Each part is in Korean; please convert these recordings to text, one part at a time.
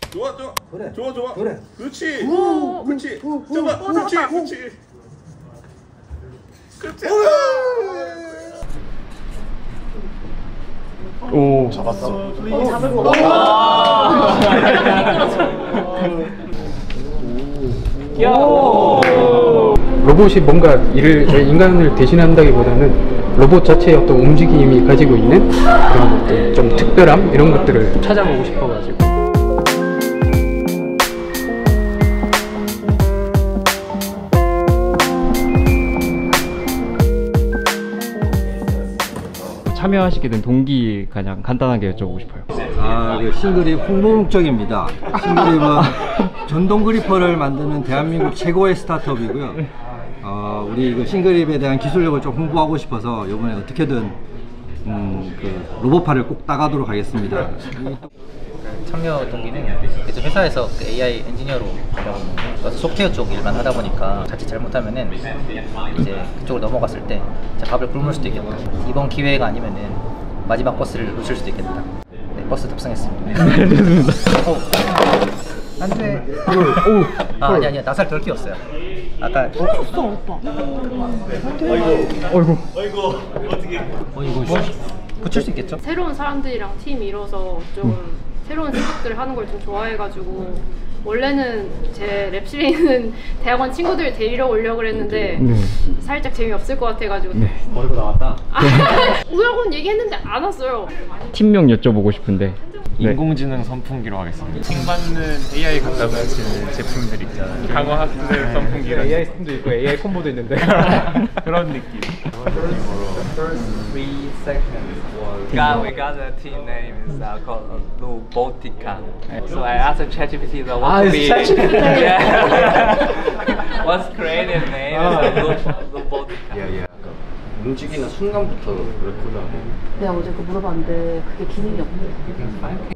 좋아 좋아. 그래. 좋아 좋아. 그래. 그렇지. 그렇지. 잠깐. 그렇지. 그렇지. 그렇지. 오. 잡았어. 잡을 거. 로봇이 뭔가 인간을 대신한다기보다는 로봇 자체의 어떤 움직임이 가지고 있는 그런 어떤 좀 특별함 이런 것들을 찾아보고 싶어가지고. 참여하시게 된 동기 가장 간단하게 여쭤보고 싶어요. 그 싱그립 홍보 목적입니다. 싱그립은 전동 그리퍼를 만드는 대한민국 최고의 스타트업이고요. 우리 그 싱그립에 대한 기술력을 좀 홍보하고 싶어서 이번에 어떻게든 그 로봇팔을 꼭 따가도록 하겠습니다. 참여 동기는 이제 회사에서 그 AI 엔지니어로 일하고 있는데 소프트웨어 쪽 일만 하다 보니까 자칫 잘못하면은 이제 그쪽으로 넘어갔을 때 밥을 굶을 수도 있겠다. 이번 기회가 아니면은 마지막 버스를 놓칠 수도 있겠다. 네, 버스 탑승했습니다. 네, 좋습니다. 안돼. 아니야 나살 덜 끼웠어요. 아까 없어 오빠. 어이구 이거 붙일 수 있겠죠? 새로운 사람들이랑 팀 이뤄서 좀 새로운 생각들을 하는 걸 좀 좋아해가지고 원래는 제 랩실에 대학원 친구들 데리러 오려고 그랬는데 살짝 재미없을 것 같아가지고 버리고 나왔다. 우라고는 얘기했는데 안 왔어요. 팀명 여쭤보고 싶은데 인공지능 선풍기로 하겠습니다. 킹받는 AI 갖다 붙이는 제품들 있잖아요. 강화학습 선풍기가 AI 스팀도 있고 AI 콤보도 있는데 그런 느낌. We got a team name is called Robotica. So I asked ChatGPT what to be. What's creative name is Robotica. 움직이는 순간부터 레코드하고. 내가 어제 그거 물어봤는데 그게 기능이 없대.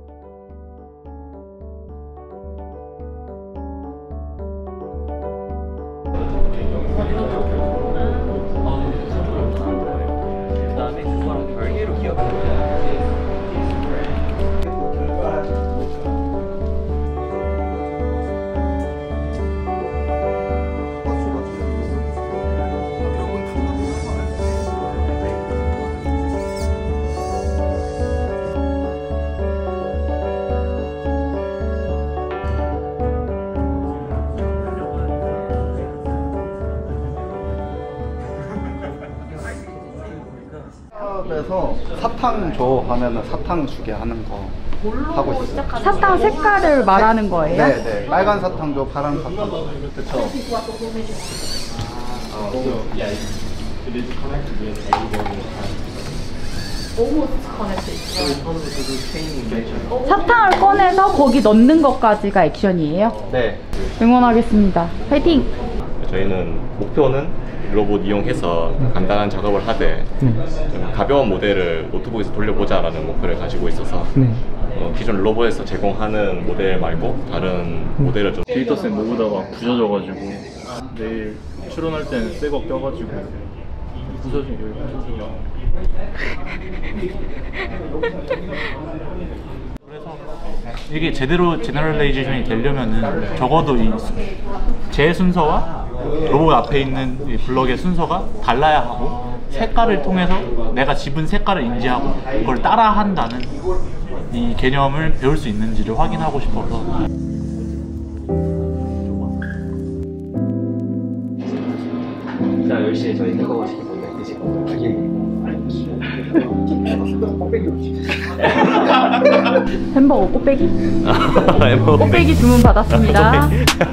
에서 사탕 줘 하면은 사탕 주게 하는 거 하고 있어요. 사탕 색깔을 말하는 거예요? 네, 빨간 사탕 줘, 파란 사탕 줘. 그렇죠. 사탕을 꺼내서 거기 넣는 것까지가 액션이에요? 네. 응원하겠습니다. 파이팅! 저희는 목표는 로봇 이용해서 간단한 작업을 하되 좀 가벼운 모델을 노트북에서 돌려보자라는 목표를 가지고 있어서 기존 로봇에서 제공하는 모델 말고 다른 모델을 좀 데이터셋 모으다가 부서져가지고 내일 출원할 때는 새 거 껴가지고 부서지게. 이게 제대로 제너럴레이제이션이 되려면은 적어도 제 순서와 로봇 앞에 있는 이 블럭의 순서가 달라야 하고 색깔을 통해서 내가 집은 색깔을 인지하고 그걸 따라한다는 이 개념을 배울 수 있는지를 확인하고 싶어서. 자 10시에 저희 그거 시킬 건데 드실 건데. 햄버거 꽃배기? 꽃배기 주문 받았습니다.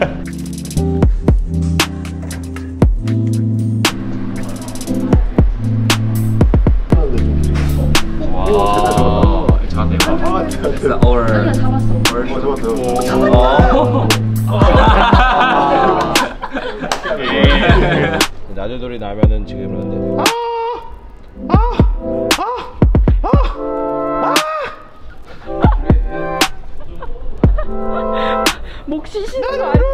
나들돌이 나면은 지금 그런데 목 쉬시는 거 아니야?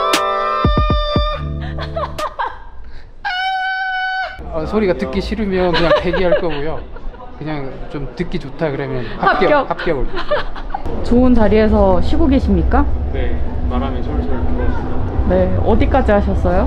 소리가 듣기 싫으면 그냥 폐기할 거고요. 그냥 좀 듣기 좋다 그러면 합격을. 좋은 자리에서 쉬고 계십니까? 네, 바람이 솔솔 불어옵니다. 네, 어디까지 하셨어요?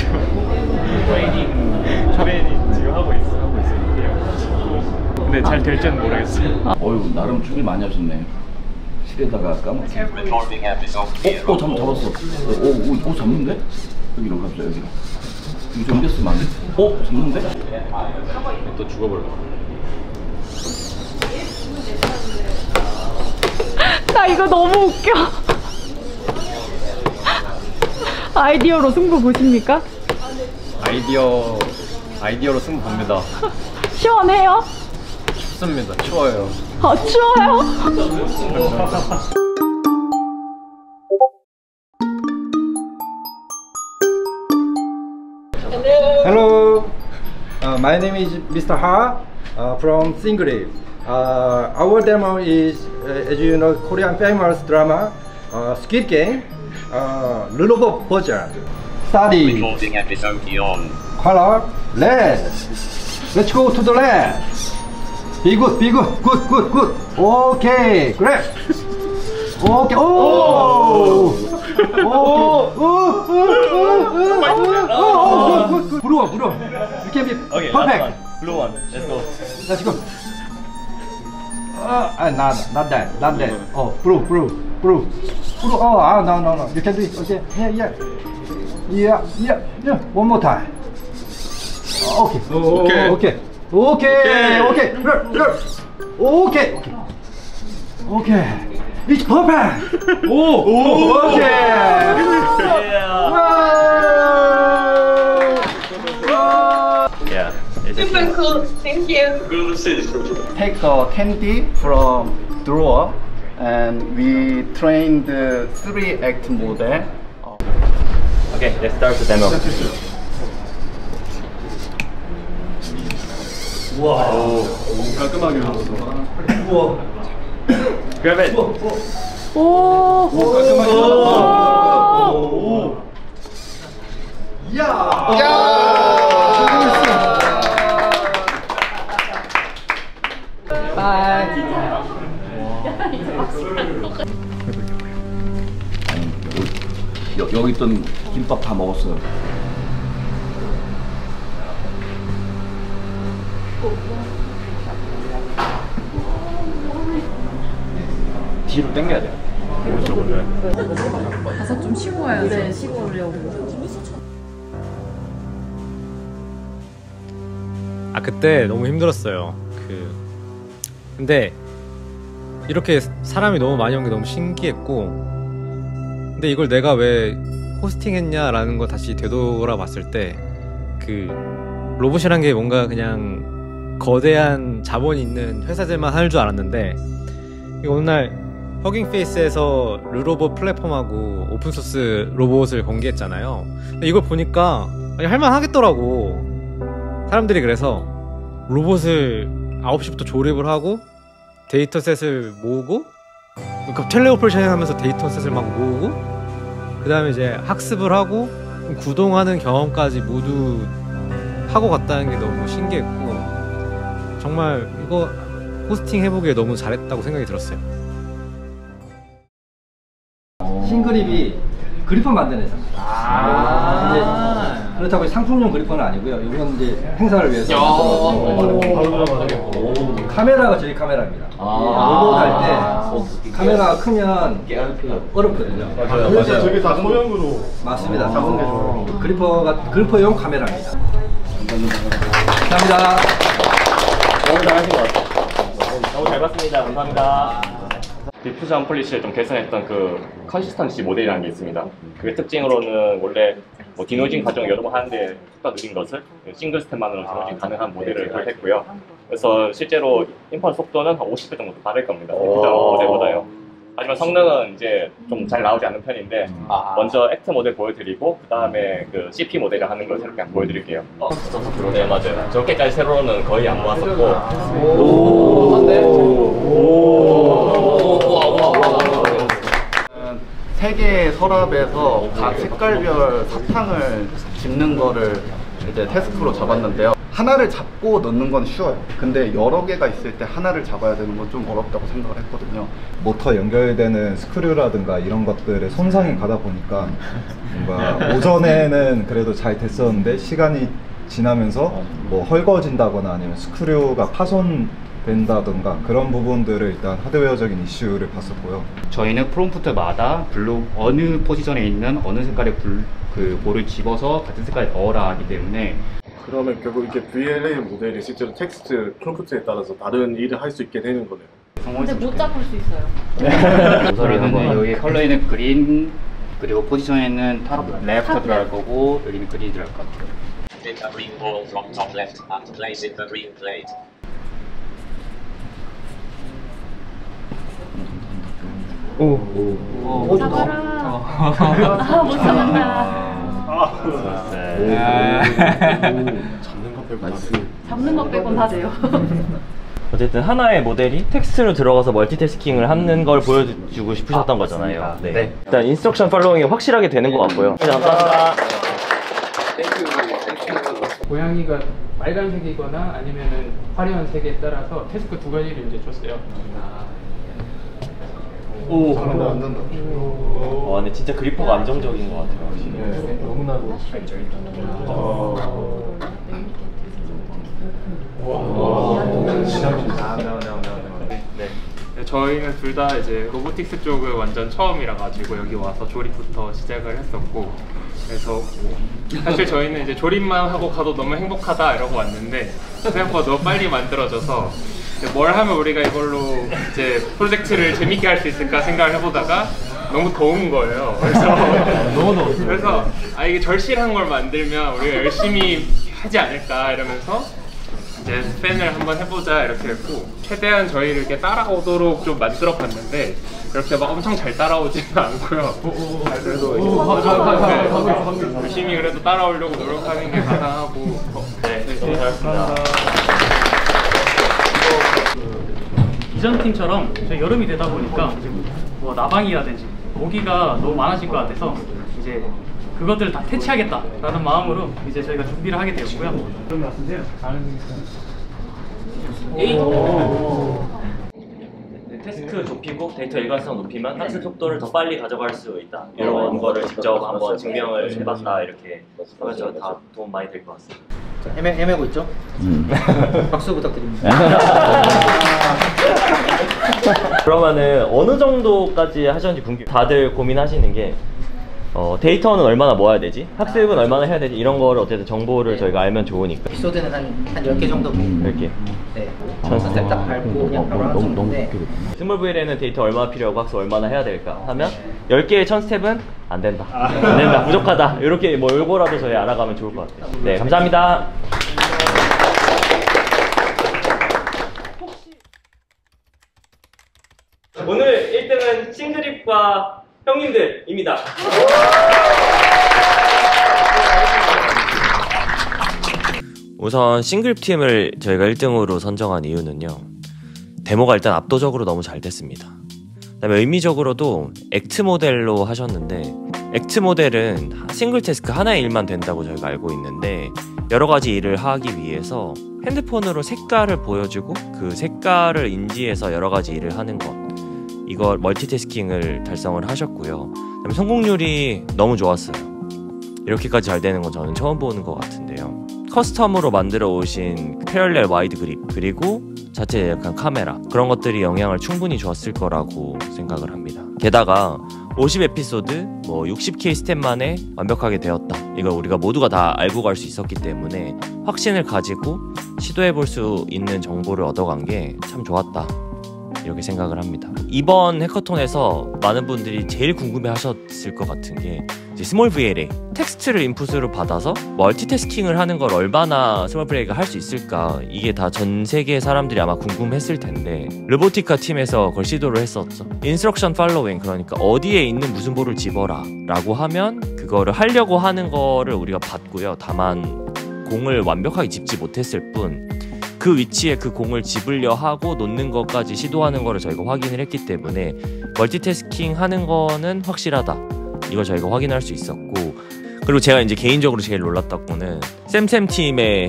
트레이닝 지금 하고 있어요. 근데 잘 될지는 모르겠어요. 어휴, 나름 준비 많이 하셨네. 실에다가 까먹게. 잠 잡았어. 오, 잡는데? 여기로 갑시다, 여기로. 이거 좀 이겼으면 안 돼? 잡는데? 또 죽어버려. 나 이거 너무 웃겨. 아이디어로 승부 보십니까? 아이디어로 승부 봅니다. 시원해요? 춥습니다. 추워요. 아, 추워요? Hello, my name is Mr. Ha from Singrave. Our demo is, as you know, Korean famous drama, Squid Game, Lulobot version. Study. Recording episode on. Color red. Let's go to the left. Be good, be good, good. Okay, great. Okay. Oh. Good. Blue one. You can be Okay, perfect. last one. Blue one. Let's go. Let's go. Not that. Oh, blue. Oh, no. You can do it. Okay. Yeah. One more time. Okay. It's perfect. Okay. Yeah. Super cool. Thank you. Take a candy from drawer and we trained the 3-act model. Okay, let's start the demo. 와, 깔끔하게 나왔어. 우와. Grab it. 오, 깔끔하게 나왔어. 오. 여기 있던 김밥 다 먹었어요. 뒤로 당겨야 돼. 오른쪽으로. 가서 좀 쉬고 와야지. 네, 쉬고 오려고. 그때 너무 힘들었어요. 근데 이렇게 사람이 너무 많이 온 게 너무 신기했고, 근데 이걸 내가 왜 호스팅했냐라는 거 다시 되돌아봤을 때, 로봇이란 게 뭔가 그냥 거대한 자본이 있는 회사들만 할 줄 알았는데, 어느 날 허깅페이스에서 르로봇 플랫폼하고 오픈소스 로봇을 공개했잖아요. 근데 이걸 보니까 할만하겠더라고. 사람들이. 그래서 로봇을 9시부터 조립을 하고 데이터셋을 모으고, 텔레오퍼레이션 하면서 데이터셋을 막 모으고, 그 다음에 이제 학습을 하고 구동하는 경험까지 모두 하고 갔다는 게 너무 신기했고, 정말 이거 호스팅 해보기에 너무 잘했다고 생각이 들었어요. 싱그립이 그리폰 만드는 회사입니다. 그렇다고 상품용 그리폰은 아니고요. 이건 이제 행사를 위해서 카메라가 저희 카메라입니다. 로봇 할 때 카메라가 크면 어렵거든요. 그래서 저게 다 소형으로. 맞습니다. 그리퍼용 카메라입니다. 감사합니다. 너무 잘하신 것 같아요. 너무 잘 봤습니다. 감사합니다. 디퓨저 언플리시를 좀 개선했던 컨시스턴시 모델이라는 게 있습니다. 그게 특징으로는 원래 디노이징 과정을 여러 번 하는데 속도가 느린 것을 싱글 스텝만으로 디노이징 가능한 모델을 도입했고요. 그래서 실제로 인풋 속도는 한 50배 정도 빠를 겁니다. 디퓨저 모델보다요. 하지만 성능은 이제 좀 잘 나오지 않는 편인데, 먼저 액트 모델 보여드리고 그 다음에 CP 모델을 하는 걸 새롭게 한번 보여드릴게요. 네, 맞아요. 저렇게까지 세로는 거의 안 모았었고. 세 개의 서랍에서 각 색깔별 사탕을 집는 거를 이제 태스크로 잡았는데요. 하나를 잡고 넣는 건 쉬워요. 근데 여러 개가 있을 때 하나를 잡아야 되는 건 좀 어렵다고 생각을 했거든요. 모터 연결되는 스크류라든가 이런 것들에 손상이 가다 보니까 뭔가 오전에는 그래도 잘 됐었는데 시간이 지나면서 뭐 헐거워진다거나 아니면 스크류가 파손된다던가 그런 부분들을 일단 하드웨어적인 이슈를 봤었고요. 저희는 프롬프트마다 블록 어느 포지션에 있는 어느 색깔의 그 볼을 집어서 같은 색깔에 넣어라 하기 때문에. 그러면 결국 이게 VLA 모델이 실제로 텍스트 프롬프트에 따라서 다른 일을 할 수 있게 되는 거네요. 근데 못 잡을 수 있어요. 그러면 여기 컬러에는 그린, 그리고 포지션에는 레프트 들어갈 거고 여기는 그린이 들어갈 것 같아요. Pick a green ball from top left and place in the green plate. 오. 잡아라. 못 잡는다. 잡는 것 빼곤 다 돼요. 어쨌든 하나의 모델이 텍스트로 들어가서 멀티태스킹을 하는 걸 보여주고 싶으셨던 거잖아요. 네. 일단 인스트럭션 팔로잉이 확실하게 되는 것 같고요. 네, 감사합니다. 고양이가 빨간색이거나 아니면은 화려한 색에 따라서 태스크 두 가지를 이제 줬어요. 오, 근데 진짜 그리퍼가 안정적인 것 같아요. 네, 너무나도 네, 저희는 둘 다 이제 로보틱스 쪽은 완전 처음이라 가지고 여기 와서 조립부터 시작을 했었고, 그래서 사실 저희는 이제 조립만 하고 가도 너무 행복하다 이러고 왔는데 생각보다 너무 빨리 만들어져서 뭘 하면 우리가 이걸로 이제 프로젝트를 재밌게 할 수 있을까 생각을 해보다가 너무 더운 거예요. 그래서 너무 더웠어요. 그래서 이게 절실한 걸 만들면 우리가 열심히 하지 않을까 이러면서 이제 팬을 한번 해보자 이렇게 했고, 최대한 저희를 이렇게 따라오도록 좀 만들어 봤는데 그렇게 막 엄청 잘 따라오지는 않고요. 그래도 열심히 그래도 따라오려고 노력하는 게 가능하고. 네, 너무 잘했습니다. 이전 팀처럼 저희 여름이 되다 보니까 뭐 나방이라든지 모기가 너무 많아질 것 같아서 이제 그것들을 다 퇴치하겠다라는 마음으로 이제 저희가 준비를 하게 되었고요. 그런 것 같은데요. 태스크 좁히고 데이터 일관성 높이면 학습 속도를 더 빨리 가져갈 수 있다. 이런 거를 직접 한번 증명을 해봤다. 이렇게 하면 다 도움 많이 될 것 같습니다. 헤매고 있죠? 박수 부탁드립니다. 그러면은 어느 정도까지 하셨는지 궁금해요. 다들 고민하시는 게 데이터는 얼마나 모아야 되지? 학습은 얼마나 해야 되지? 이런 거를 어쨌든 정보를 저희가 알면 좋으니까. 에피소드는 한 10개 정도 보고 10개. 네. 컨셉 딱 밟고 그냥 바로 하는 정도인데, 스몰 VL에는 데이터 얼마나 필요하고 학습 얼마나 해야 될까 하면 10개의 1000스텝은 안 된다. 안 된다. 부족하다. 이렇게 뭐 요거라도 저희 알아가면 좋을 것 같아요. 네, 감사합니다. 오늘 1등은 싱그립과 형님들입니다. 우선 싱글팀을 저희가 1등으로 선정한 이유는요, 데모가 일단 압도적으로 너무 잘 됐습니다. 그다음에 의미적으로도 액트 모델로 하셨는데, 액트 모델은 싱글 태스크 하나의 일만 된다고 저희가 알고 있는데 여러 가지 일을 하기 위해서 핸드폰으로 색깔을 보여주고 그 색깔을 인지해서 여러 가지 일을 하는 것, 이걸 멀티태스킹을 달성을 하셨고요. 그다음에 성공률이 너무 좋았어요. 이렇게까지 잘 되는 건 저는 처음 보는 것 같은데요. 커스텀으로 만들어 오신 패럴렐 와이드 그립, 그리고 자체 약간 카메라, 그런 것들이 영향을 충분히 줬을 거라고 생각을 합니다. 게다가 50에피소드, 뭐 60K 스텝 만에 완벽하게 되었다. 이걸 우리가 모두가 다 알고 갈 수 있었기 때문에 확신을 가지고 시도해 볼 수 있는 정보를 얻어간 게 참 좋았다, 이렇게 생각을 합니다. 이번 해커톤에서 많은 분들이 제일 궁금해 하셨을 것 같은 게 이제 스몰 VLA 텍스트를 인풋으로 받아서 멀티태스킹을 하는 걸 얼마나 스몰 VLA가 할 수 있을까, 이게 다 전 세계 사람들이 아마 궁금했을 텐데 로보티카 팀에서 그걸 시도를 했었죠. 인스트럭션 팔로잉, 그러니까 어디에 있는 무슨 볼을 집어라 라고 하면 그거를 하려고 하는 거를 우리가 봤고요. 다만 공을 완벽하게 집지 못했을 뿐 그 위치에 그 공을 집으려 하고 놓는 것까지 시도하는 거를 저희가 확인을 했기 때문에 멀티태스킹 하는 거는 확실하다, 이걸 저희가 확인할 수 있었고, 그리고 제가 이제 개인적으로 제일 놀랐던 거는 샘샘 팀의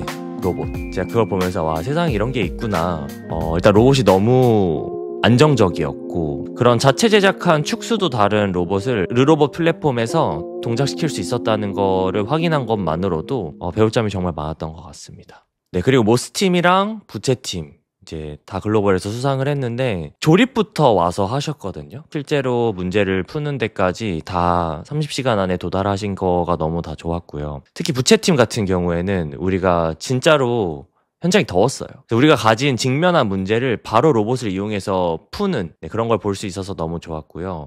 로봇. 제가 그걸 보면서 와, 세상에 이런 게 있구나. 일단 로봇이 너무 안정적이었고, 그런 자체 제작한 축수도 다른 로봇을 르로봇 플랫폼에서 동작시킬 수 있었다는 거를 확인한 것만으로도 배울 점이 정말 많았던 것 같습니다. 네, 그리고 모스팀이랑 부채팀 이제 다 글로벌에서 수상을 했는데 조립부터 와서 하셨거든요. 실제로 문제를 푸는 데까지 다 30시간 안에 도달하신 거가 너무 다 좋았고요. 특히 부채팀 같은 경우에는 우리가 진짜로 현장이 더웠어요. 우리가 가진 직면한 문제를 바로 로봇을 이용해서 푸는 그런 걸 볼 수 있어서 너무 좋았고요.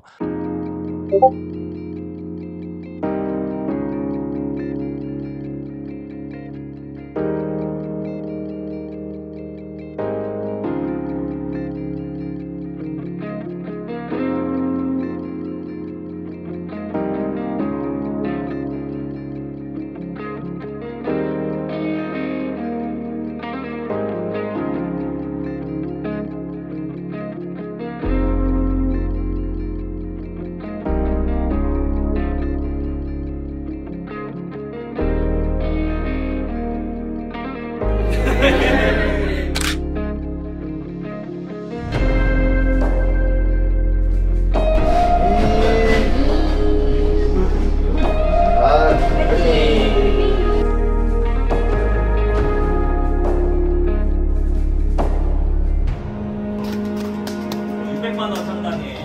$600만 원 상당의